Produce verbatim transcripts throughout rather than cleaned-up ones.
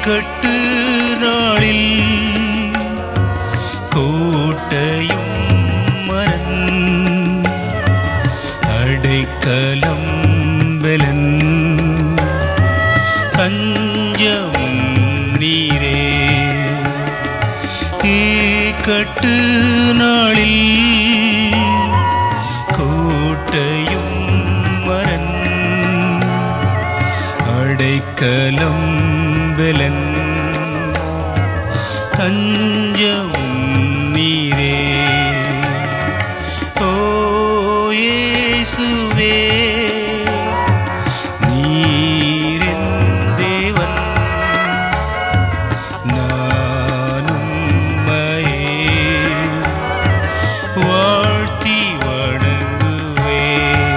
இக்கட்டு நாளில் கோட்டையும் மரன் அடைக்கலம் பலன் தஞ்சம் நீரே. இக்கட்டு நாளில் கோட்டையும் மரன் அடைக்கலம் பலன் தஞ்சம் நீரே. ஓ இயேசுவே நீரின் தேவன் நான் உம்மையே வாழ்த்தி வணங்குவேன்.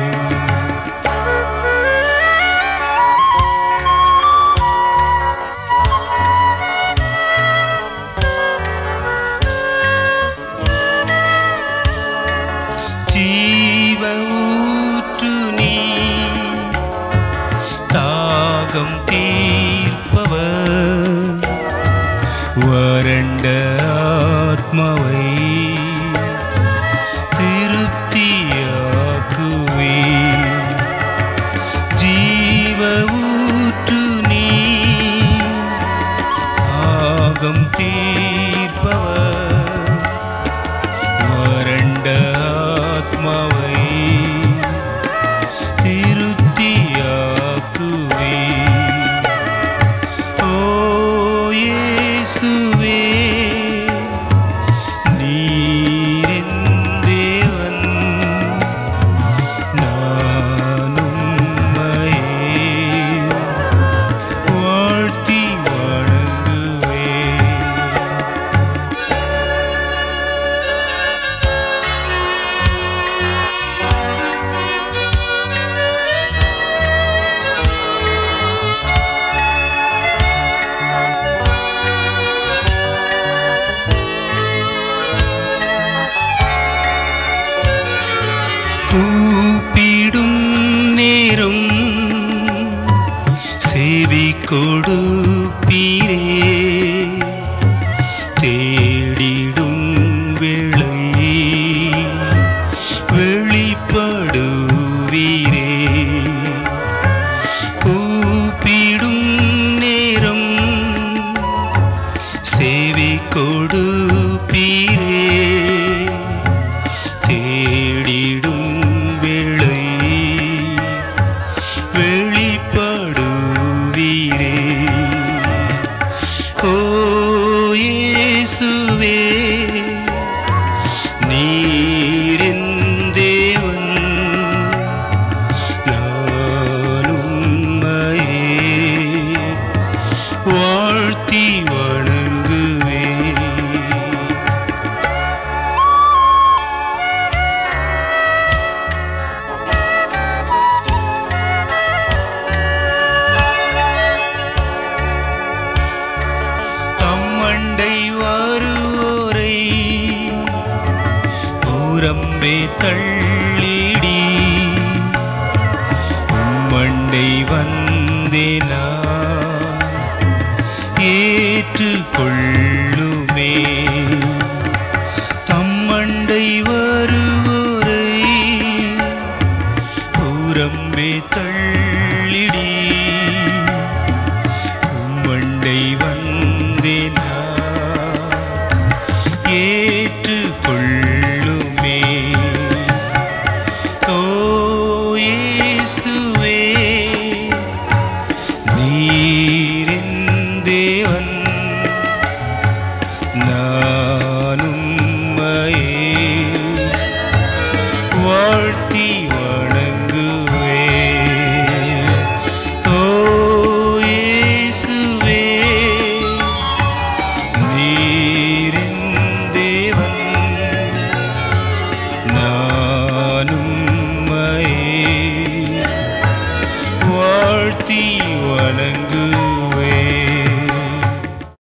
ஜீவ ஊற்று நீ தாகம் தீர்ப்பவர் வறண்ட ஆத்மாவை திருப்தியாக்குவே. ஜீவ ஊற்று நீ தாகம் தீர்ப்பவர் வறண்ட ஆத்மாவை திருப்தியாக்குவே. ஓ இயேசுவே நீரின் தேவன் நான் உம்மையே வாழ்த்தி வணங்குவேன். கூப்பிடும் நேரம் செவி கொடுப்பீரே. தேடிடும் வேளை வெளிப்படுவீரே. கூப்பிடும் நேரம் செவி கொடுப்பீரே. தேடிடும் வேளை வெளிப்படுவீரே. ஓ இயேசுவே நீரின் தேவன் நான் உம்மையே வாழ்த்தி வணங்குவேன். தம்மண்டை வருவோரை புறம்பே தள்ளிடி உம்மண்டை வந்தேனா